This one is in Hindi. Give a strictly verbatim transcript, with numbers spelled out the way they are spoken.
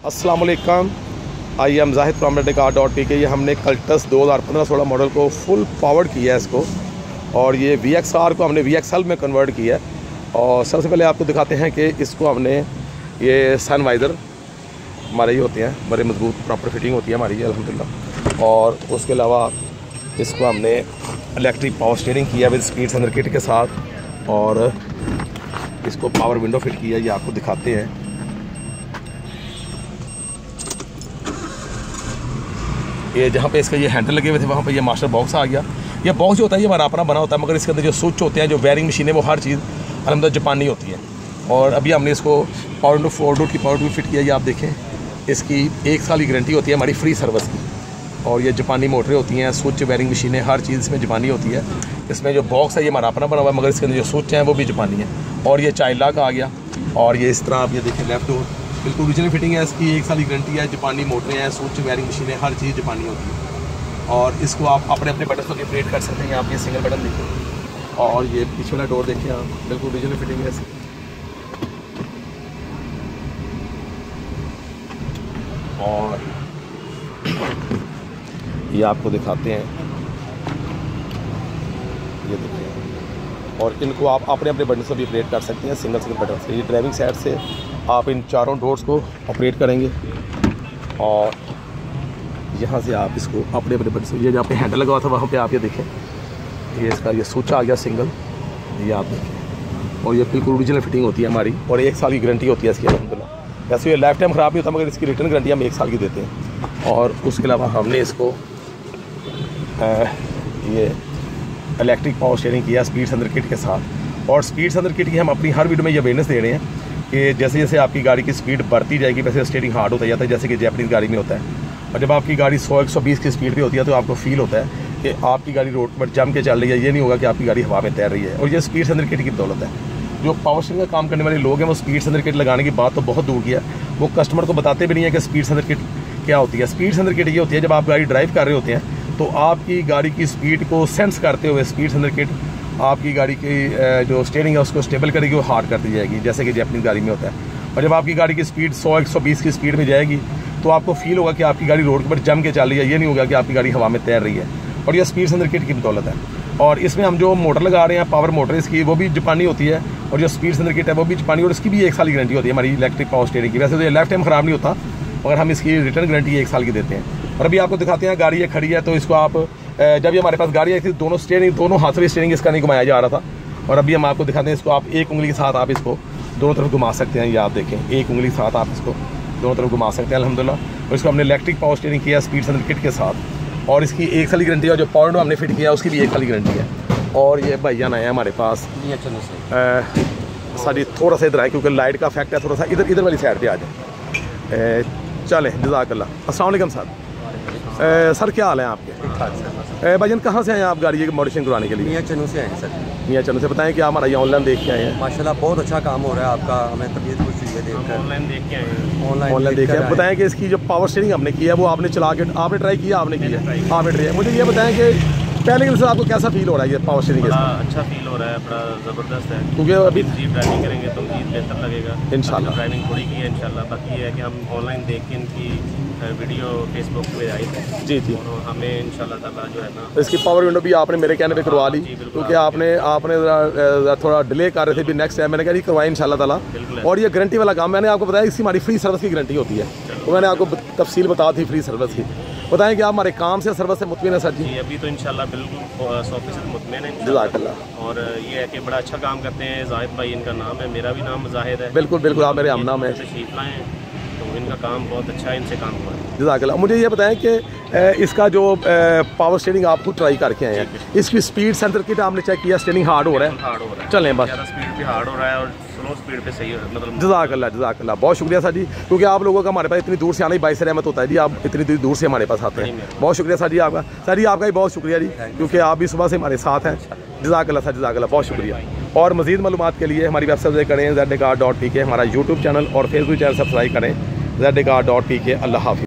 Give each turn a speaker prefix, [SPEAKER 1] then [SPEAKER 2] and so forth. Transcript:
[SPEAKER 1] अस्सलाम वालेकुम। I am Zahid from red car dot P K. ये हमने कल्टस दो हज़ार पंद्रह सोलह मॉडल को फुल पावर्ड किया है इसको, और ये वी एक्स आर को हमने वी एक्स एल में कन्वर्ट किया है। और सबसे पहले आपको दिखाते हैं कि इसको हमने ये सन वाइज़र हमारे ही होते हैं, बड़े मजबूत प्रॉपर फिटिंग होती है हमारी अल्हम्दुलिल्लाह। और उसके अलावा इसको हमने इलेक्ट्रिक पावर स्टीयरिंग किया विद स्पीड सेंसर किट के साथ, और इसको पावर विंडो फिट किया, ये आपको दिखाते हैं। ये जहाँ पे इसका ये हैंडल लगे हुए थे वहाँ पे ये मास्टर बॉक्स आ गया। ये बॉक्स जो होता है ये हमारा अपना बना होता है, मगर इसके अंदर जो स्विच होते हैं, जो वायरिंग मशीन है, वो हर चीज़ अलहमद जापानी होती है। और अभी हमने इसको पावर विंडो फोर डोर की पावर विंडो फिट किया। ये आप देखें, इसकी एक साल की गारंटी होती है हमारी फ्री सर्विस की। और ये जापानी मोटरें होती हैं, स्विच वायरिंग मशीनें, हर चीज़ इसमें जापानी होती है। इसमें जो बॉक्स है ये हमारा अपना बना हुआ है, मगर इसके अंदर जो स्विच हैं वो भी जापानी है। और ये चाइल्ड लॉक आ गया। और ये इस तरह आप ये देखें, लेफ्ट डोर बिल्कुल ओरिजिनल फिटिंग है इसकी, एक साल की गारंटी है। जापानी मोटरें हैं, स्विच वायरिंग मशीनें, हर चीज़ जापानी होती है। और इसको आप अपने अपने बटन को ऑपरेट कर सकते हैं। आप ये सिंगल बटन देखें, और ये पीछे वाला डोर देखें आप, बिल्कुल ओरिजिनल फिटिंग है इसकी। और ये आपको दिखाते हैं, ये देखिए। और इनको आप अपने अपने बटन से भी ऑपरेट कर सकते हैं, सिंगल सिंगल बटन से। ये ड्राइविंग साइड से आप इन चारों डोर्स को ऑपरेट करेंगे, और यहाँ से आप इसको अपने अपने बटन से, ये जहाँ पे हैंडल लगा हुआ था वहाँ पे आप ये देखें, ये इसका ये स्विच आ गया सिंगल, ये आप देखें। और ये बिल्कुल ओरिजिनल फिटिंग होती है हमारी, और एक साल की गारंटी होती है इसकी अल्हम्दुलिल्लाह। वैसे ये लाइफ टाइम ख़राब नहीं होता, मगर इसकी रिटर्न गारंटी हम एक साल की देते हैं। और उसके अलावा हमने इसको आ, ये इलेक्ट्रिक पावर स्टीयरिंग किया स्पीड सेंसर किट के साथ। और स्पीड सेंसर किट की हम अपनी हर वीडियो में ये अवेयरनेस दे रहे हैं कि जैसे जैसे आपकी गाड़ी की स्पीड बढ़ती जाएगी वैसे स्टीयरिंग हार्ड होता जाता है, जैसे कि जैपनीज़ गाड़ी में होता है। और जब आपकी गाड़ी सौ एक सौ बीस की स्पीड पे होती है तो आपको फील होता है कि आपकी गाड़ी रोड पर जम के चल रही है, ये नहीं होगा कि आपकी गाड़ी हवा में तैर रही है। और ये स्पीड सेंसर किट की बदौलत है। जो पावर स्टीयरिंग का काम करने वाले लोग हैं वो स्पीड सेंसर किट लगाने की बात तो बहुत दूर की है, वो कस्टमर को बताते भी नहीं है कि स्पीड सेंसर किट क्या होती है। स्पीड सेंसर किट ये होती है, जब आप गाड़ी ड्राइव कर रहे होते हैं तो आपकी गाड़ी की स्पीड को सेंस करते हुए स्पीड सेंसर किट आपकी गाड़ी की जो स्टीयरिंग है उसको स्टेबल करेगी, वो हार्ड करती जाएगी, जैसे कि जैपनीज़ गाड़ी में होता है। और जब आपकी गाड़ी की स्पीड सौ एक सौ बीस की स्पीड में जाएगी तो आपको फील होगा कि आपकी गाड़ी रोड पर जम के चल रही है, ये नहीं होगा कि आपकी गाड़ी हवा में तैर रही है। और ये स्पीड सेंसर किट की बदौलत है। और इसमें हम जो मोटर लगा रहे हैं, पावर मोटर इसकी, वो भी जापानी होती है। और जो स्पीड सेंसर किट है वो भी जापानी, और इसकी भी एक साल की गारंटी होती है हमारी इलेक्ट्रिक पावर स्टीयरिंग की। वैसे तो ये लाइफ टाइम ख़राब नहीं होता, मगर हम इसकी रिटर्न गारंटी एक साल की देते हैं। और अभी आपको दिखाते हैं, गाड़ी ये खड़ी है तो इसको आप, जब ये हमारे पास गाड़ी आई थी दोनों स्टीयरिंग, दोनों हाथ से स्टीयरिंग इसका नहीं घुमाया जा रहा था। और अभी हम आपको दिखाते हैं, इसको आप एक उंगली के साथ आप इसको दोनों तरफ घुमा सकते हैं। ये आप देखें, एक उंगली के साथ आप इसको दोनों तरफ घुमा सकते हैं अल्हम्दुलिल्लाह। और इसको हमने इलेक्ट्रिक पावर स्टीयरिंग किया स्पीड सेंसर किट के साथ, और इसकी एक साल की गारंटी है। और जो पावर विंडो हमने फिट किया उसकी भी एक साल की गारंटी है। और ये भैया नया है हमारे पास, सारी थोड़ा सा इधर है क्योंकि लाइट का इफेक्ट है, थोड़ा सा इधर इधर वाली साइड पे आ जाए। चलें, जज़ाकल्लाह। अस्सलाम वालेकुम सर। सर क्या हाल है आपके? भाईजान कहाँ से आए आप गाड़ी की मॉडिफिकेशन करवाने के लिए?
[SPEAKER 2] मियाँ चन्नू से आए सर।
[SPEAKER 1] मियाँ चन्नू से। बताएं कि हमारा ये ऑनलाइन देख के आए हैं।
[SPEAKER 2] माशाल्लाह बहुत अच्छा काम हो रहा है आपका, हमें तबीयत खुश हुई है देखकर।
[SPEAKER 3] ऑनलाइन देख के आए हैं।
[SPEAKER 2] ऑनलाइन
[SPEAKER 1] ऑनलाइन देख के आए। बताएं कि इसकी जो पावर स्टीयरिंग हमने किया है वो आपने चला के आपने ट्राई किया? आपने किया, आपने ट्राई। मुझे ये बताएं कि पहले के से आपको कैसा फील हो रहा है ये पावर स्टीयरिंग?
[SPEAKER 3] अच्छा फील हो रहा है, बड़ा ज़बरदस्त है।
[SPEAKER 1] क्योंकि अभी
[SPEAKER 3] जी ड्राइविंग करेंगे तो मज़ीद बेहतर लगेगा
[SPEAKER 1] इंशाल्लाह।
[SPEAKER 3] ड्राइविंग थोड़ी की है इंशाल्लाह। बाकी ये है कि हम ऑनलाइन देख के इनकी वीडियो फेसबुक पे आई है
[SPEAKER 1] जी जी,
[SPEAKER 3] और हमें इंशाल्लाह ताला जो है ना
[SPEAKER 1] इसकी पावर विंडो भी आपने मेरे कहने पे करवा ली, क्योंकि आपने आपने ज़रा थोड़ा डिले कर रहे थे भी नेक्स्ट टाइम। मैंने कहा करवाई इंशाल्लाह ताला। और ये गारंटी वाला काम मैंने आपको बताया, इसकी हमारी फ्री सर्विस की गारंटी होती है, तो मैंने आपको तफसील बता दी फ्री सर्विस की। बताएं कि आप हमारे काम से सर्विस से मुतमिन है सर जी?
[SPEAKER 3] जी अभी तो इंशाल्लाह बिल्कुल सौ फीसद मुतमिन है।
[SPEAKER 1] जज़ाकल्लाह।
[SPEAKER 3] और ये है कि बड़ा अच्छा काम करते हैं। जाहिद भाई इनका नाम है, मेरा भी नाम जाहिद है।
[SPEAKER 1] बिल्कुल बिल्कुल, आप मेरे हम नाम है।
[SPEAKER 3] तशरीफ लाए हैं तो इनका काम बहुत अच्छा है, इनसे काम हुआ है।
[SPEAKER 1] जज़ाकल्लाह। मुझे ये बताएं कि इसका जो पावर स्टीयरिंग आप खुद ट्राई करके आए हैं, इसकी स्पीड सेंसर किट आपने चेक किया, स्टीयरिंग हार्ड हो रहा है?
[SPEAKER 3] हार्ड हो रहा है,
[SPEAKER 1] चलें बस।
[SPEAKER 3] ज़्यादा स्पीड पे हार्ड हो रहा है और स्लो स्पीड पे सही हो रहा है मतलब।
[SPEAKER 1] जज़ाकल्लाह जज़ाकल्लाह, बहुत शुक्रिया सर जी, क्योंकि आप लोगों का हमारे पास इतनी दूर से आने की बाइस रहमत होता है जी। आप इतनी दूर से हमारे पास आते हैं, बहुत शुक्रिया सर जी आपका। सर जी आपका भी बहुत शुक्रिया जी, क्योंकि आप भी सुबह से हमारे साथ हैं। जज़ाकल्लाह सर, जज़ाकल्लाह, बहुत शुक्रिया। और मज़ीद मालूमात के लिए हमारी वेबसाइट विजिट करें Z car dot P K, हमारा यूट्यूब चैनल और फेसबुक चैनल सब्सक्राइब करें Z car dot P K. अल्लाह हाफ़िज़।